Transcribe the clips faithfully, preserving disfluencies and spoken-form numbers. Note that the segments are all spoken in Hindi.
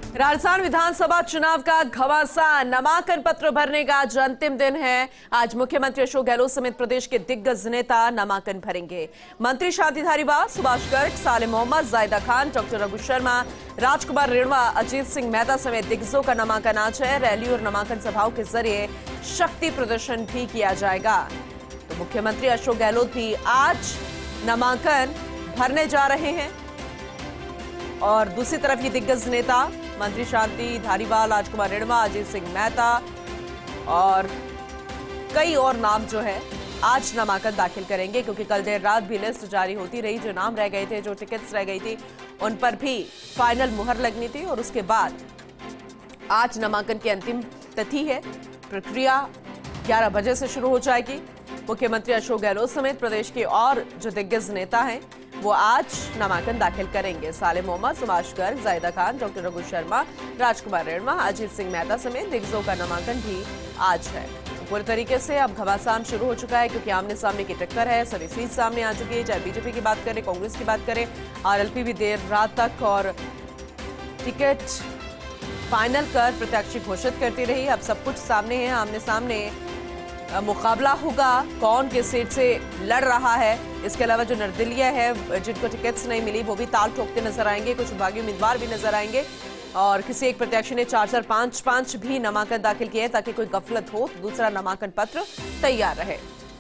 राजस्थान विधानसभा चुनाव का घमासान, नामांकन पत्र भरने का आज अंतिम दिन है। आज मुख्यमंत्री अशोक गहलोत समेत प्रदेश के दिग्गज नेता नामांकन भरेंगे। मंत्री शांति धारीवाल, सुभाष गर्ग, सालेम मोहम्मद, जायदा खान, डॉक्टर रघु शर्मा, राजकुमार रेणवा, अजीत सिंह मेहता समेत दिग्गजों का नामांकन आज है। रैली और नामांकन सभाओं के जरिए शक्ति प्रदर्शन भी किया जाएगा। तो मुख्यमंत्री अशोक गहलोत भी आज नामांकन भरने जा रहे हैं और दूसरी तरफ ये दिग्गज नेता मंत्री शांति धारीवाल, राजकुमार रेणवा, अजीत सिंह मेहता और कई और नाम जो है आज नामांकन दाखिल करेंगे, क्योंकि कल देर रात भी लिस्ट जारी होती रही। जो नाम रह गए थे, जो टिकट्स रह गई थी, उन पर भी फाइनल मुहर लगनी थी और उसके बाद आज नामांकन की अंतिम तिथि है। प्रक्रिया ग्यारह बजे से शुरू हो जाएगी। मुख्यमंत्री अशोक गहलोत समेत प्रदेश के और जो दिग्गज नेता हैं वो आज नामांकन दाखिल करेंगे। सालेम मोहम्मद, सुभाष गर्ग, जायदा खान, डॉक्टर रघु शर्मा, राजकुमार रेणवा, अजीत सिंह मेहता समेत दिग्गजों का नामांकन भी आज है। तो पूरी तरीके से अब घमासान शुरू हो चुका है, क्योंकि आमने सामने की टक्कर है। सभी सीट सामने आ चुकी है, चाहे बीजेपी की बात करें, कांग्रेस की बात करें, आरएलपी भी देर रात तक और टिकट फाइनल कर प्रत्याशी घोषित करती रही। अब सब कुछ सामने है, आमने सामने मुकाबला होगा, कौन किस सीट से लड़ रहा है। इसके अलावा जो निर्दलीय है, जिनको टिकट्स नहीं मिली, वो भी ताल ठोकते नजर आएंगे। कुछ विभागीय उम्मीदवार भी नजर आएंगे और किसी एक प्रत्याशी ने चार चार पांच पांच भी नामांकन दाखिल किए हैं, ताकि कोई गफलत हो तो दूसरा नामांकन पत्र तैयार रहे।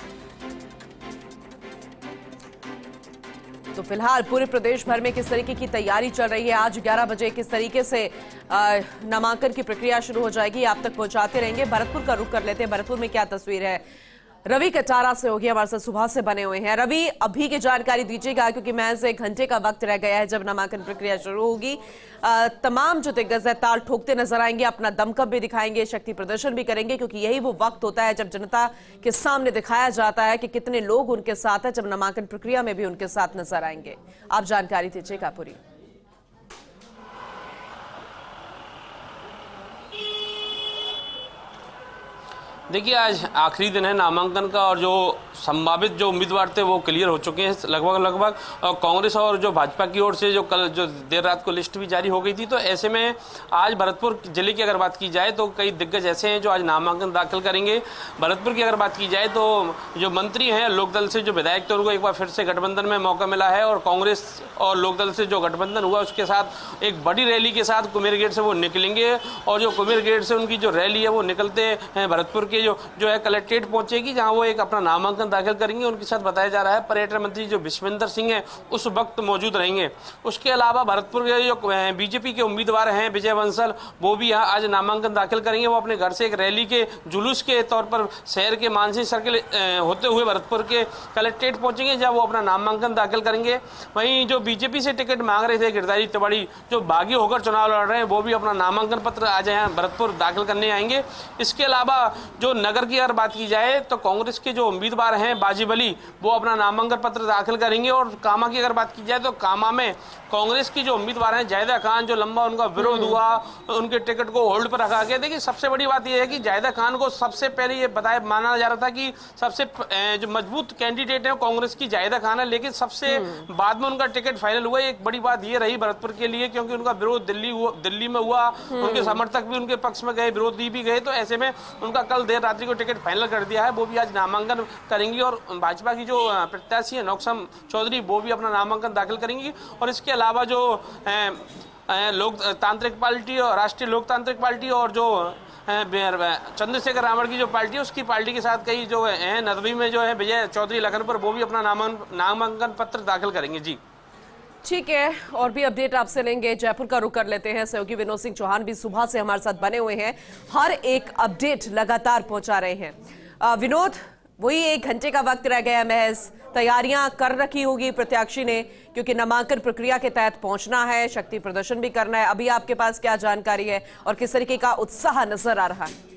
तो फिलहाल पूरे प्रदेश भर में किस तरीके की तैयारी चल रही है, आज ग्यारह बजे किस तरीके से नामांकन की प्रक्रिया शुरू हो जाएगी, आप तक पहुंचाते रहेंगे। भरतपुर का रुख कर लेते हैं। भरतपुर में क्या तस्वीर है? रवि कटारा से होगी, हमारे साथ सुबह से बने हुए हैं। रवि, अभी की जानकारी दीजिएगा, क्योंकि महज एक घंटे का वक्त रह गया है जब नामांकन प्रक्रिया शुरू होगी। तमाम जो दिग्गज है ताल ठोकते नजर आएंगे, अपना दमखम भी दिखाएंगे, शक्ति प्रदर्शन भी करेंगे, क्योंकि यही वो वक्त होता है जब जनता के सामने दिखाया जाता है कि कितने लोग उनके साथ है, जब नामांकन प्रक्रिया में भी उनके साथ नजर आएंगे। आप जानकारी दीजिएगा पूरी। देखिए, आज आखिरी दिन है नामांकन का और जो संभावित जो उम्मीदवार थे वो क्लियर हो चुके हैं लगभग लगभग। और कांग्रेस और जो भाजपा की ओर से जो कल जो देर रात को लिस्ट भी जारी हो गई थी, तो ऐसे में आज भरतपुर जिले की अगर बात की जाए तो कई दिग्गज ऐसे हैं जो आज नामांकन दाखिल करेंगे। भरतपुर की अगर बात की जाए तो जो मंत्री हैं, लोकदल से जो विधायक थे, उनको एक बार फिर से गठबंधन में मौका मिला है और कांग्रेस और लोकदल से जो गठबंधन हुआ उसके साथ एक बड़ी रैली के साथ कुमेर गेट से वो निकलेंगे। और जो कुमेर गेट से उनकी जो रैली है वो निकलते हैं भरतपुर के जो जो है कलेक्ट्रेट पहुंचेगी, जहां वो एक अपना नामांकन दाखिल करेंगे। उनके साथ बताया जा रहा है पर्यटन मंत्री जो विश्वेंद्र सिंह हैं उस वक्त मौजूद रहेंगे। उसके अलावा भरतपुर के जो बीजेपी के उम्मीदवार हैं विजय बंसल, वो भी यहाँ आज नामांकन दाखिल करेंगे। वो अपने घर से एक रैली के जुलूस के तौर पर शहर के मानसी सर्किल होते हुए भरतपुर के कलेक्ट्रेट पहुंचेंगे, जहाँ वो अपना नामांकन दाखिल करेंगे। वहीं जो बीजेपी से टिकट मांग रहे थे गिरधारी तिवारी, जो बागी होकर चुनाव लड़ रहे हैं, वो भी अपना नामांकन पत्र आज यहाँ भरतपुर दाखिल करने आएंगे। इसके अलावा जो नगर की अगर बात की जाए तो कांग्रेस के जो उम्मीदवार हैं बाजिब अली, वो अपना नामांकन पत्र दाखिल करेंगे। और कामा की अगर बात की जाए तो कामा में कांग्रेस की जो उम्मीदवार हैं जायदा खान, जो लंबा उनका विरोध हुआ, उनके टिकट को होल्ड पर रखा गया। देखिए, सबसे बड़ी बात यह है कि जायदा खान को सबसे पहले ये बताया माना जा रहा था कि सबसे जो मजबूत कैंडिडेट है कांग्रेस की जायदा खान है, लेकिन सबसे बाद में उनका टिकट फाइनल हुआ। एक बड़ी बात ये रही भरतपुर के लिए, क्योंकि उनका विरोध दिल्ली दिल्ली में हुआ, उनके समर्थक भी उनके पक्ष में गए, विरोधी भी गए। तो ऐसे में उनका कल देर रात्रि को टिकट फाइनल कर दिया है, वो भी आज नामांकन करेंगी। और भाजपा की जो प्रत्याशी है नौक्सम चौधरी, वो भी अपना नामांकन दाखिल करेंगी। और इसके अलावा जो लोकतांत्रिक पार्टी और राष्ट्रीय लोकतांत्रिक पार्टी और जो चंद्रशेखर रावण की जो पार्टी है, उसकी पार्टी के साथ कई जो है नदवी में जो है विजय चौधरी लखनपुर, वो भी अपना नामांकन पत्र दाखिल करेंगे। जी ठीक है, और भी अपडेट आपसे लेंगे। जयपुर का रुख कर लेते हैं। सहयोगी विनोद सिंह चौहान भी सुबह से हमारे साथ बने हुए हैं, हर एक अपडेट लगातार पहुंचा रहे हैं। विनोद, वही एक घंटे का वक्त रह गया, महज तैयारियां कर रखी होगी प्रत्याशी ने, क्योंकि नामांकन प्रक्रिया के तहत पहुंचना है, शक्ति प्रदर्शन भी करना है। अभी आपके पास क्या जानकारी है और किस तरीके का उत्साह नजर आ रहा है?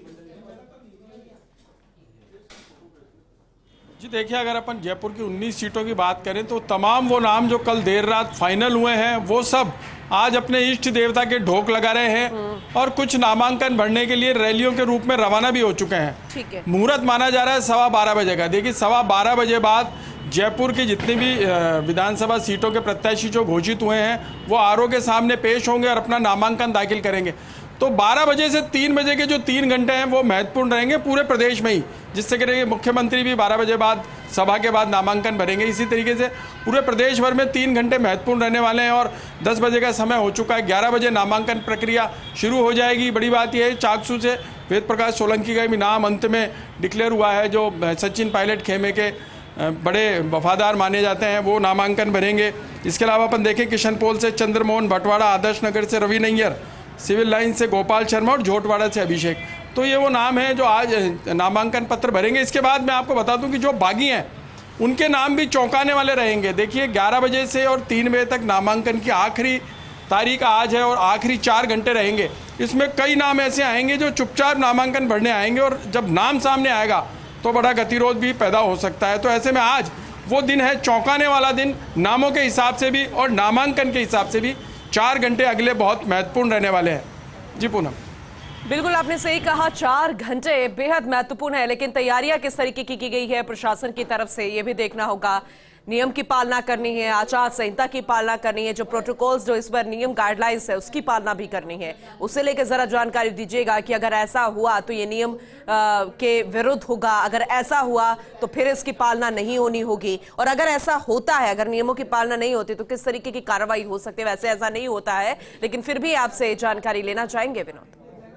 जी देखिए, अगर अपन जयपुर की उन्नीस सीटों की बात करें तो तमाम वो नाम जो कल देर रात फाइनल हुए हैं, वो सब आज अपने इष्ट देवता के ढोक लगा रहे हैं और कुछ नामांकन भरने के लिए रैलियों के रूप में रवाना भी हो चुके हैं। ठीक है। मुहूर्त माना जा रहा है सवा बारह बजे का। देखिए, सवा बारह बजे बाद जयपुर की जितनी भी विधानसभा सीटों के प्रत्याशी जो घोषित हुए हैं वो आर ओ के सामने पेश होंगे और अपना नामांकन दाखिल करेंगे। तो बारह बजे से तीन बजे के जो तीन घंटे हैं वो महत्वपूर्ण रहेंगे पूरे प्रदेश में ही, जिससे कि मुख्यमंत्री भी बारह बजे बाद सभा के बाद नामांकन भरेंगे। इसी तरीके से पूरे प्रदेश भर में तीन घंटे महत्वपूर्ण रहने वाले हैं और दस बजे का समय हो चुका है। ग्यारह बजे नामांकन प्रक्रिया शुरू हो जाएगी। बड़ी बात यह है चाकसू से वेद प्रकाश सोलंकी का भी नाम अंत में डिक्लेयर हुआ है, जो सचिन पायलट खेमे के बड़े वफादार माने जाते हैं, वो नामांकन भरेंगे। इसके अलावा अपन देखें किशनपोल से चंद्रमोहन भटवाड़ा, आदर्श नगर से रवि नैयर, सिविल लाइन से गोपाल शर्मा और झोटवाड़ा से अभिषेक। तो ये वो नाम हैं जो आज नामांकन पत्र भरेंगे। इसके बाद मैं आपको बता दूं कि जो बागी हैं उनके नाम भी चौंकाने वाले रहेंगे। देखिए ग्यारह बजे से और तीन बजे तक नामांकन की आखिरी तारीख आज है और आखिरी चार घंटे रहेंगे। इसमें कई नाम ऐसे आएंगे जो चुपचाप नामांकन भरने आएंगे और जब नाम सामने आएगा तो बड़ा गतिरोध भी पैदा हो सकता है। तो ऐसे में आज वो दिन है चौंकाने वाला दिन, नामों के हिसाब से भी और नामांकन के हिसाब से भी। चार घंटे अगले बहुत महत्वपूर्ण रहने वाले हैं। जी पूनम, बिल्कुल आपने सही कहा, चार घंटे बेहद महत्वपूर्ण है, लेकिन तैयारियां किस तरीके की की गई है प्रशासन की तरफ से ये भी देखना होगा। नियम की पालना करनी है, आचार संहिता की पालना करनी है, जो प्रोटोकॉल्स जो इस बार नियम गाइडलाइंस है उसकी पालना भी करनी है। उसे लेकर जरा जानकारी दीजिएगा कि अगर ऐसा हुआ तो ये नियम आ, के विरुद्ध होगा, अगर ऐसा हुआ तो फिर इसकी पालना नहीं होनी होगी, और अगर ऐसा होता है, अगर नियमों की पालना नहीं होती तो किस तरीके की कार्रवाई हो सकती है। वैसे ऐसा नहीं होता है, लेकिन फिर भी आपसे जानकारी लेना चाहेंगे विनोद।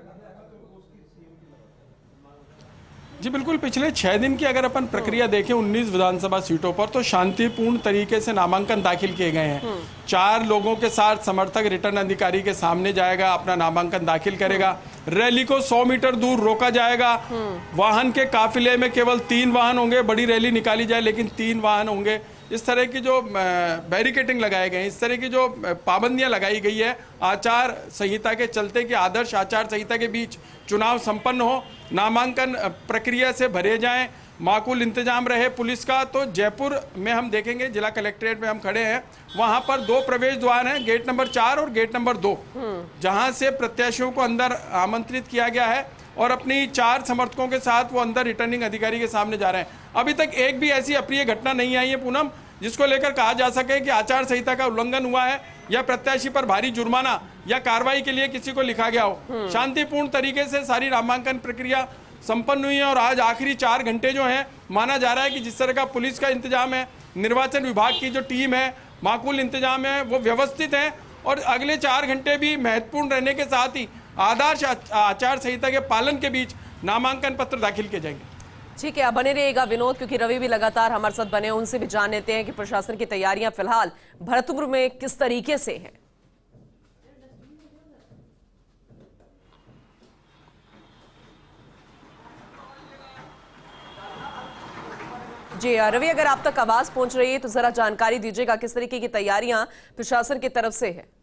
जी बिल्कुल, पिछले छह दिन की अगर अपन प्रक्रिया देखें उन्नीस विधानसभा सीटों पर तो शांतिपूर्ण तरीके से नामांकन दाखिल किए गए हैं। चार लोगों के साथ समर्थक रिटर्न अधिकारी के सामने जाएगा, अपना नामांकन दाखिल करेगा। रैली को सौ मीटर दूर रोका जाएगा। वाहन के काफिले में केवल तीन वाहन होंगे, बड़ी रैली निकाली जाए लेकिन तीन वाहन होंगे। इस तरह की जो बैरिकेटिंग लगाए गए हैं, इस तरह की जो पाबंदियां लगाई गई है आचार संहिता के चलते कि आदर्श आचार संहिता के बीच चुनाव संपन्न हो, नामांकन प्रक्रिया से भरे जाएं, माकूल इंतजाम रहे पुलिस का। तो जयपुर में हम देखेंगे, जिला कलेक्ट्रेट में हम खड़े हैं, वहां पर दो प्रवेश द्वार हैं, गेट नंबर चार और गेट नंबर दो, जहां से प्रत्याशियों को अंदर आमंत्रित किया गया है और अपनी चार समर्थकों के साथ वो अंदर रिटर्निंग अधिकारी के सामने जा रहे हैं। अभी तक एक भी ऐसी अप्रिय घटना नहीं आई है पूनम जिसको लेकर कहा जा सके कि आचार संहिता का उल्लंघन हुआ है या प्रत्याशी पर भारी जुर्माना या कार्रवाई के लिए किसी को लिखा गया हो। शांतिपूर्ण तरीके से सारी नामांकन प्रक्रिया संपन्न हुई है और आज आखिरी चार घंटे जो हैं माना जा रहा है कि जिस तरह का पुलिस का इंतजाम है, निर्वाचन विभाग की जो टीम है, माकूल इंतजाम है, वो व्यवस्थित है और अगले चार घंटे भी महत्वपूर्ण रहने के साथ ही आदर्श आचार संहिता के पालन के बीच नामांकन पत्र दाखिल किए जाएंगे। ठीक है, अब बने रहिएगा विनोद, क्योंकि रवि भी लगातार हमारे साथ बने, उनसे भी जान लेते हैं कि प्रशासन की तैयारियां फिलहाल भरतपुर में किस तरीके से हैं। जी रवि, अगर आप तक आवाज पहुंच रही है तो जरा जानकारी दीजिएगा किस तरीके की तैयारियां प्रशासन की तरफ से है।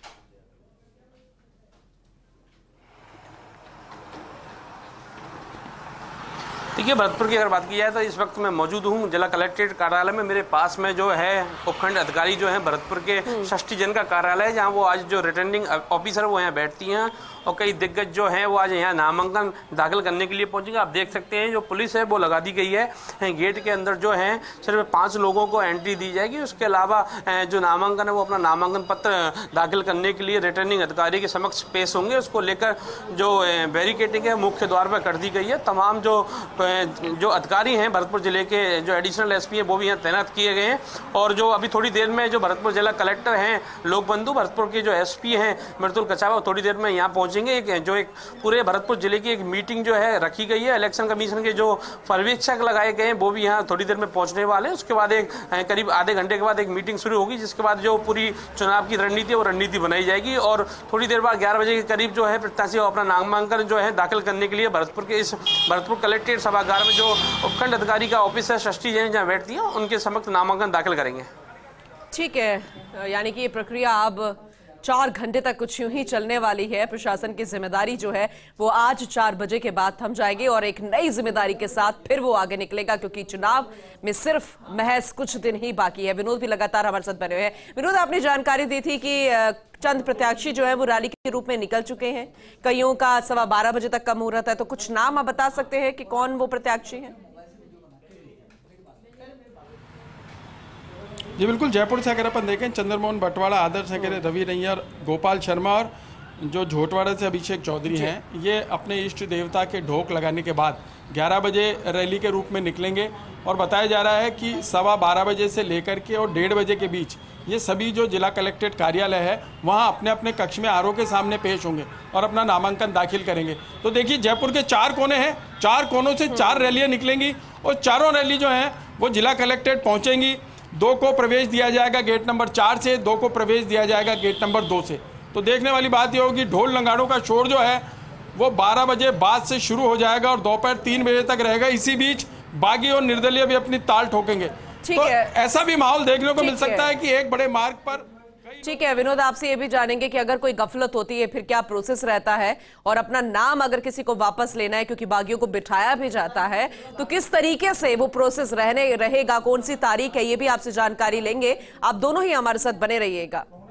देखिए, भरतपुर की अगर बात की जाए तो इस वक्त मैं मौजूद हूँ जिला कलेक्ट्रेट कार्यालय में। मेरे पास में जो है उपखंड अधिकारी जो हैं भरतपुर के षष्ठी जन का कार्यालय है, जहाँ वो आज जो रिटर्निंग ऑफिसर वो यहाँ बैठती हैं और कई दिग्गज जो हैं वो आज यहाँ नामांकन दाखिल करने के लिए पहुँचेंगे। आप देख सकते हैं जो पुलिस है वो लगा दी गई है। गेट के अंदर जो है सिर्फ पाँच लोगों को एंट्री दी जाएगी। उसके अलावा जो नामांकन है वो अपना नामांकन पत्र दाखिल करने के लिए रिटर्निंग अधिकारी के समक्ष पेश होंगे। उसको लेकर जो बैरिकेडिंग है मुख्य द्वार पर कर दी गई है। तमाम जो जो अधिकारी हैं भरतपुर जिले के, जो एडिशनल एसपी है वो भी यहाँ तैनात किए गए हैं। और जो अभी थोड़ी देर में जो भरतपुर जिला कलेक्टर हैं लोकबंधु, भरतपुर के जो एसपी हैं मृदुल कछावा, थोड़ी देर में यहाँ पहुँचेंगे। एक जो एक पूरे भरतपुर जिले की एक मीटिंग जो है रखी गई है। इलेक्शन कमीशन के जो पर्यवेक्षक लगाए गए हैं वो भी यहाँ थोड़ी देर में पहुँचने वाले हैं। उसके बाद एक करीब आधे घंटे के बाद एक मीटिंग शुरू होगी, जिसके बाद जो पूरी चुनाव की रणनीति है वो रणनीति बनाई जाएगी। और थोड़ी देर बाद ग्यारह बजे के करीब जो है प्रत्याशी अपना नामांकन जो है दाखिल करने के लिए भरतपुर के इस भरतपुर कलेक्ट्रेट सभागार में जो उपखंड अधिकारी का ऑफिस है षष्ठी जैन जहाँ बैठती है उनके समक्ष नामांकन दाखिल करेंगे। ठीक है, यानी कि ये प्रक्रिया अब चार घंटे तक कुछ यूं ही चलने वाली है। प्रशासन की जिम्मेदारी जो है वो आज चार बजे के बाद थम जाएगी और एक नई जिम्मेदारी के साथ फिर वो आगे निकलेगा, क्योंकि चुनाव में सिर्फ महज कुछ दिन ही बाकी है। विनोद भी लगातार हमारे साथ बने हुए हैं। विनोद, आपने जानकारी दी थी कि चंद प्रत्याशी जो है वो रैली के रूप में निकल चुके हैं, कईयों का सवा बारह बजे तक का मुहूर्त है, तो कुछ नाम आप बता सकते हैं कि कौन वो प्रत्याशी हैं? जी बिल्कुल, जयपुर से अगर अपन देखें चंद्रमोहन बटवाड़ा, आदर्श नगर, रवि नैयर, गोपाल शर्मा और जो झोटवाड़ा से अभिषेक चौधरी हैं, ये अपने इष्ट देवता के ढोक लगाने के बाद ग्यारह बजे रैली के रूप में निकलेंगे। और बताया जा रहा है कि सवा बारह बजे से लेकर के और डेढ़ बजे के बीच ये सभी जो जिला कलेक्ट्रेट कार्यालय है वहाँ अपने अपने कक्ष में आर ओ के सामने पेश होंगे और अपना नामांकन दाखिल करेंगे। तो देखिए, जयपुर के चार कोने हैं, चार कोनों से चार रैलियाँ निकलेंगी और चारों रैली जो हैं वो जिला कलेक्ट्रेट पहुँचेंगी। दो को प्रवेश दिया जाएगा गेट नंबर चार से, दो को प्रवेश दिया जाएगा गेट नंबर दो से। तो देखने वाली बात ये होगी, ढोल नगाड़ों का शोर जो है वो बारह बजे बाद से शुरू हो जाएगा और दोपहर तीन बजे तक रहेगा। इसी बीच बागी और निर्दलीय भी अपनी ताल ठोकेंगे। तो ऐसा भी माहौल देखने को मिल सकता है कि एक बड़े मार्ग पर। ठीक है विनोद, आपसे ये भी जानेंगे कि अगर कोई गफलत होती है फिर क्या प्रोसेस रहता है, और अपना नाम अगर किसी को वापस लेना है क्योंकि बागियों को बिठाया भी जाता है तो किस तरीके से वो प्रोसेस रहने रहेगा, कौन सी तारीख है, ये भी आपसे जानकारी लेंगे। आप दोनों ही हमारे साथ बने रहिएगा।